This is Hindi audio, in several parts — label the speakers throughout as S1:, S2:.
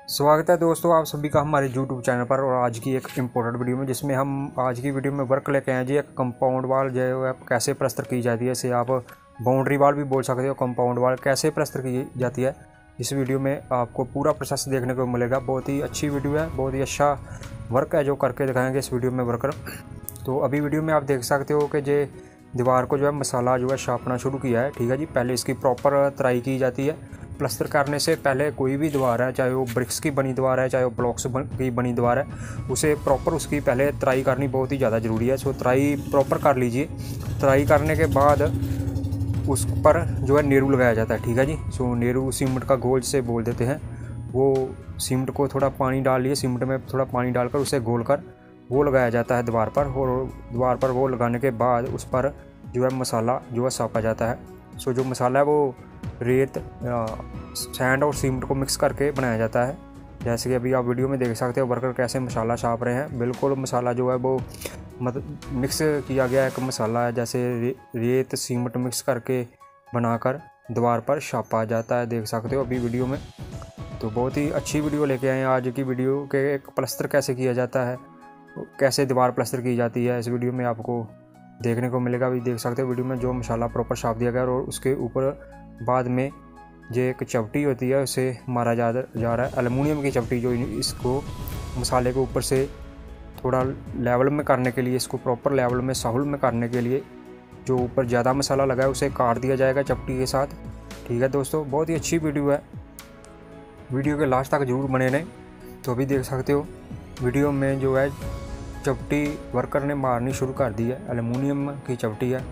S1: स्वागत है दोस्तों आप सभी का हमारे YouTube चैनल पर। और आज की एक इम्पोर्टेंट वीडियो में, जिसमें हम आज की वीडियो में वर्क लेके आए जी एक कंपाउंड वाल जो है कैसे प्लास्टर की जाती है। इसे आप बाउंड्री वाल भी बोल सकते हो। कंपाउंड वाल कैसे प्लास्टर की जाती है, इस वीडियो में आपको पूरा प्रोसेस देखने को मिलेगा। बहुत ही अच्छी वीडियो है, बहुत ही अच्छा वर्क है जो करके दिखाएंगे इस वीडियो में वर्कर। तो अभी वीडियो में आप देख सकते हो कि जे दीवार को जो है मसाला जो है छापना शुरू किया है। ठीक है जी, पहले इसकी प्रॉपर तराई की जाती है। प्लास्टर करने से पहले कोई भी दीवार है, चाहे वो ब्रिक्स की बनी दीवार है, चाहे वो ब्लॉक्स की बनी दीवार है, उसे प्रॉपर उसकी पहले तराई करनी बहुत ही ज़्यादा ज़रूरी है। सो तराई प्रॉपर कर लीजिए। तराई करने के बाद उस पर जो है नेरू लगाया जाता है। ठीक है जी, सो नेरू सीमेंट का घोल से बोल देते हैं। वो सीमेंट को थोड़ा पानी डाल लिए, सीमेंट में थोड़ा पानी डालकर उसे घोल कर वो लगाया जाता है दीवार पर। और दीवार पर वो लगाने के बाद उस पर जो है मसाला जो है छापा जाता है। सो जो मसाला है वो रेत, सैंड और सीमेंट को मिक्स करके बनाया जाता है। जैसे कि अभी आप वीडियो में देख सकते हो वर्कर कैसे मसाला छाप रहे हैं। बिल्कुल मसाला जो है वो मिक्स किया गया एक मसाला है, जैसे रेत सीमेंट मिक्स करके बनाकर दीवार पर छापा जाता है। देख सकते हो अभी वीडियो में। तो बहुत ही अच्छी वीडियो लेके आए हैं आज की वीडियो के। एक प्लास्टर कैसे किया जाता है, कैसे दीवार प्लास्टर की जाती है, इस वीडियो में आपको देखने को मिलेगा। अभी देख सकते हो वीडियो में जो मसाला प्रॉपर छाप दिया गया और उसके ऊपर बाद में जो एक चपटी होती है उसे मारा जा रहा है। एलुमिनियम की चपटी जो इसको मसाले को ऊपर से थोड़ा लेवल में करने के लिए, इसको प्रॉपर लेवल में साहुल में करने के लिए जो ऊपर ज़्यादा मसाला लगा है उसे काट दिया जाएगा चपटी के साथ। ठीक है दोस्तों, बहुत ही अच्छी वीडियो है, वीडियो के लास्ट तक जरूर बने रहें। तो अभी देख सकते हो वीडियो में जो है चपटी वर्कर ने मारनी शुरू कर दी है। एलुमिनियम की चपटी है,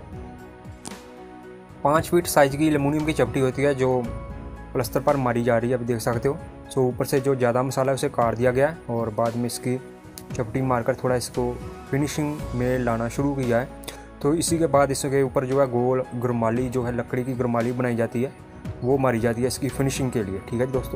S1: 5 फीट साइज की एलुमिनियम की चपटी होती है जो प्लास्टर पर मारी जा रही है। अभी देख सकते हो। सो ऊपर से जो ज़्यादा मसाला है उसे काट दिया गया है और बाद में इसकी चपटी मारकर थोड़ा इसको फिनिशिंग में लाना शुरू किया है। तो इसी के बाद इसके ऊपर जो है गोल गुरमाली जो है लकड़ी की गुरमाली बनाई जाती है, वो मारी जाती है इसकी फिनिशिंग के लिए। ठीक है दोस्तों,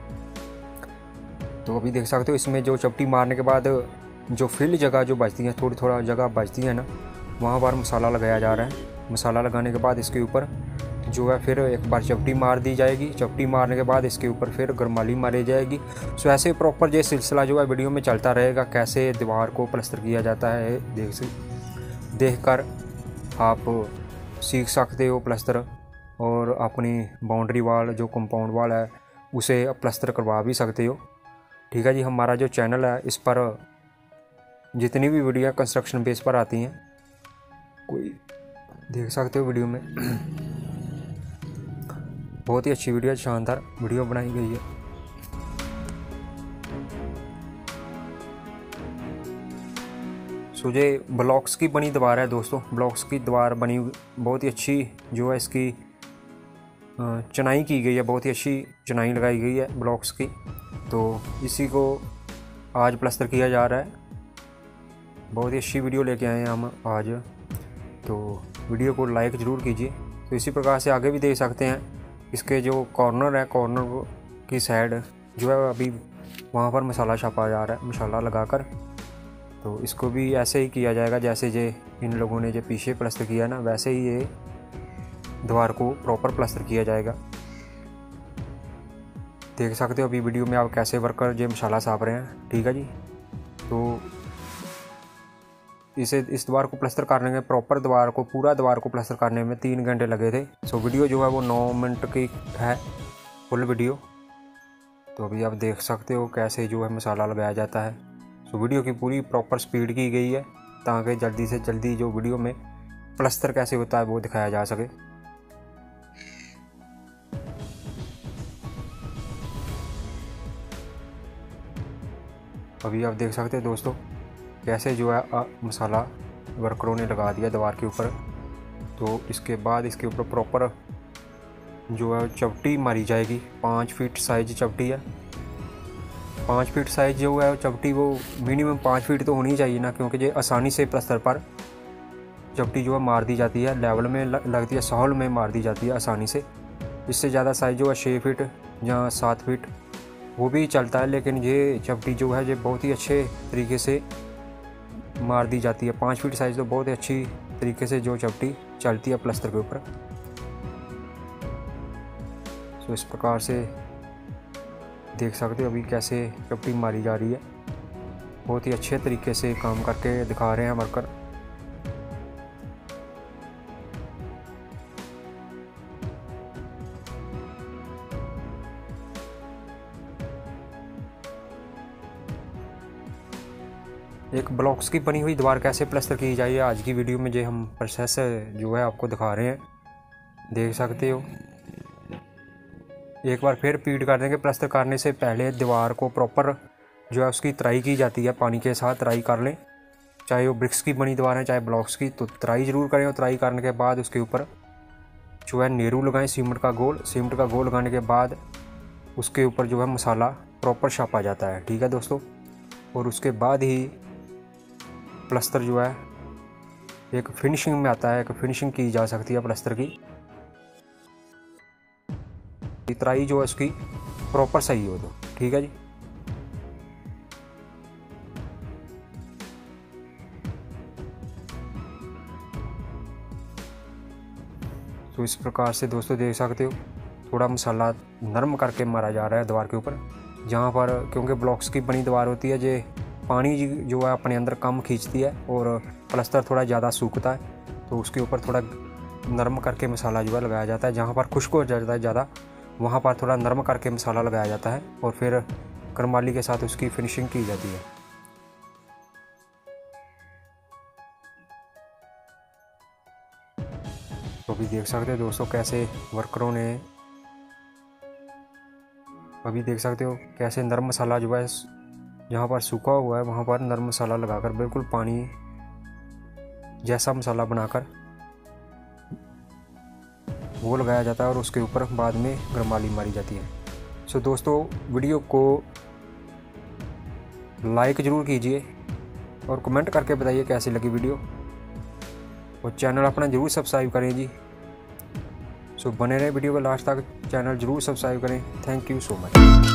S1: तो अभी देख सकते हो इसमें जो चपटी मारने के बाद जो फिल जगह जो बचती है, थोड़ा जगह बचती है ना, वहाँ पर मसाला लगाया जा रहा है। मसाला लगाने के बाद इसके ऊपर जो है फिर एक बार चपटी मार दी जाएगी। चपटी मारने के बाद इसके ऊपर फिर गरमाली मारी जाएगी। सो ऐसे प्रॉपर ये सिलसिला जो है वीडियो में चलता रहेगा, कैसे दीवार को प्लास्टर किया जाता है। देख कर आप सीख सकते हो प्लास्टर, और अपनी बाउंड्री वाल जो कंपाउंड वाल है उसे प्लास्टर करवा भी सकते हो। ठीक है जी, हमारा जो चैनल है इस पर जितनी भी वीडियो कंस्ट्रक्शन बेस पर आती हैं, कोई देख सकते हो वीडियो में बहुत ही अच्छी वीडियो, शानदार वीडियो बनाई गई है। सो ये ब्लॉक्स की बनी दीवार है दोस्तों। ब्लॉक्स की दीवार बनी बहुत ही अच्छी जो है, इसकी चनाई की गई है, बहुत ही अच्छी चनाई लगाई गई है ब्लॉक्स की। तो इसी को आज प्लास्टर किया जा रहा है। बहुत ही अच्छी वीडियो लेके आए हैं हम आज, तो वीडियो को लाइक ज़रूर कीजिए। तो इसी प्रकार से आगे भी देख सकते हैं इसके जो कॉर्नर है, कॉर्नर की साइड जो है अभी वहाँ पर मसाला छापा जा रहा है मसाला लगाकर। तो इसको भी ऐसे ही किया जाएगा जैसे जे इन लोगों ने जो पीछे प्लास्टर किया ना, वैसे ही ये दीवार को प्रॉपर प्लास्टर किया जाएगा। देख सकते हो अभी वीडियो में आप कैसे वर्कर जो मसाला छाप रहे हैं। ठीक है जी, तो इस दीवार को प्लास्टर करने में प्रॉपर पूरा दीवार को प्लास्टर करने में 3 घंटे लगे थे। सो वीडियो जो है वो 9 मिनट की है फुल वीडियो। तो अभी आप देख सकते हो कैसे जो है मसाला लगाया जाता है। सो वीडियो की पूरी प्रॉपर स्पीड की गई है ताकि जल्दी से जल्दी जो वीडियो में प्लास्टर कैसे होता है वो दिखाया जा सके। अभी आप देख सकते हो दोस्तों कैसे जो है मसाला वर्करों ने लगा दिया दीवार के ऊपर। तो इसके बाद इसके ऊपर प्रॉपर जो है चपटी मारी जाएगी। 5 फीट साइज चपटी है। 5 फीट साइज जो है चपटी वो मिनिमम 5 फीट तो होनी चाहिए ना, क्योंकि ये आसानी से प्लास्टर पर चपटी जो है मार दी जाती है, लेवल में लगती है, साहुल में मार दी जाती है आसानी से। इससे ज़्यादा साइज जो है 6 फीट या 7 फीट वो भी चलता है, लेकिन ये चपटी जो है ये बहुत ही अच्छे तरीके से मार दी जाती है। 5 फीट साइज तो बहुत ही अच्छी तरीके से जो चपटी चलती है प्लास्टर के ऊपर। सो इस प्रकार से देख सकते हो अभी कैसे पट्टी मारी जा रही है। बहुत ही अच्छे तरीके से काम करके दिखा रहे हैं वर्कर। एक ब्लॉक्स की बनी हुई दीवार कैसे प्लास्टर की जाए आज की वीडियो में जो हम प्रोसेस जो है आपको दिखा रहे हैं, देख सकते हो। एक बार फिर रिपीट कर देंगे, प्लास्टर करने से पहले दीवार को प्रॉपर जो है उसकी तराई की जाती है, पानी के साथ तराई कर लें। चाहे वो ब्रिक्स की बनी दीवार है चाहे ब्लॉक्स की, तो तराई ज़रूर करें। और तराई करने के बाद उसके ऊपर जो है नेहरू लगाएं सीमेंट का गोल। सीमेंट का गोल लगाने के बाद उसके ऊपर जो है मसाला प्रॉपर छापा जाता है, ठीक है दोस्तों। और उसके बाद ही प्लास्टर जो है एक फिनिशिंग में आता है, एक फिनिशिंग की जा सकती है प्लास्टर की। तराई जो है उसकी प्रॉपर सही हो तो ठीक है जी। तो इस प्रकार से दोस्तों देख सकते हो थोड़ा मसाला नरम करके मारा जा रहा है दीवार के ऊपर, जहाँ पर क्योंकि ब्लॉक्स की बनी दीवार होती है जो पानी जो है अपने अंदर कम खींचती है और प्लास्टर थोड़ा ज़्यादा सूखता है, तो उसके ऊपर थोड़ा नरम करके मसाला जो है लगाया जाता है। जहाँ पर खुश्क हो जाता है ज़्यादा वहाँ पर थोड़ा नरम करके मसाला लगाया जाता है और फिर करमाली के साथ उसकी फिनिशिंग की जाती है। तो अभी देख सकते हो दोस्तों कैसे वर्करों ने, अभी देख सकते हो कैसे नरम मसाला जो है जहाँ पर सूखा हुआ है वहाँ पर नरम मसाला लगाकर बिल्कुल पानी जैसा मसाला बनाकर वो लगाया जाता है और उसके ऊपर बाद में गरमाली मारी जाती है। सो दोस्तों वीडियो को लाइक ज़रूर कीजिए और कमेंट करके बताइए कैसी लगी वीडियो, और चैनल अपना ज़रूर सब्सक्राइब करें जी। सो बने रहे वीडियो को लास्ट तक, चैनल ज़रूर सब्सक्राइब करें। Thank you so much.